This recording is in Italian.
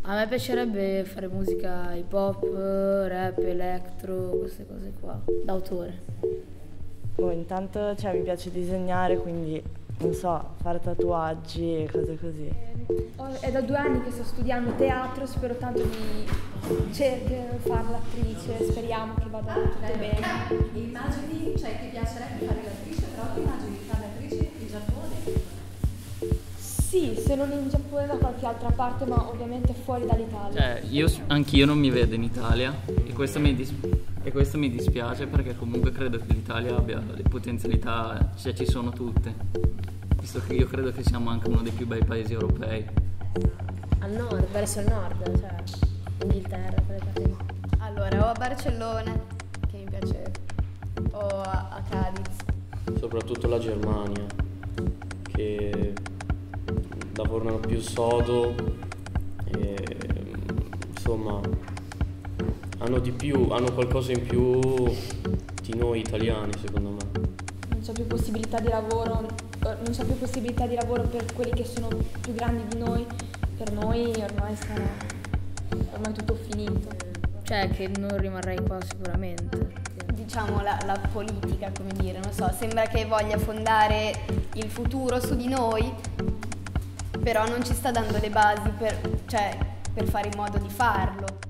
A me piacerebbe fare musica hip hop, rap, electro, queste cose qua, d'autore. Intanto mi piace disegnare, quindi non so, fare tatuaggi e cose così. È da 2 anni che sto studiando teatro, spero tanto di fare l'attrice, speriamo che vada tutto bene. Immagini, ti piacerebbe fare l'attrice, però ti immagini di fare l'attrice in Giappone? Sì, se non in Giappone da qualche altra parte, ma ovviamente fuori dall'Italia. Anch'io non mi vedo in Italia e questo mi dispiace perché comunque credo che l'Italia abbia le potenzialità, ci sono tutte, visto che io credo che siamo anche uno dei più bei paesi europei. Al nord, verso il nord, Inghilterra, quelle parti lì. Allora, o a Barcellona, che mi piace, o a Cadiz. Soprattutto la Germania, che lavorano più sodo e insomma hanno qualcosa in più di noi italiani, secondo me. Non c'è più possibilità di lavoro, per quelli che sono più grandi di noi, per noi ormai è tutto finito. Che non rimarrei qua sicuramente. Diciamo la politica, come dire, non so, sembra che voglia fondare il futuro su di noi, però non ci sta dando le basi per fare in modo di farlo.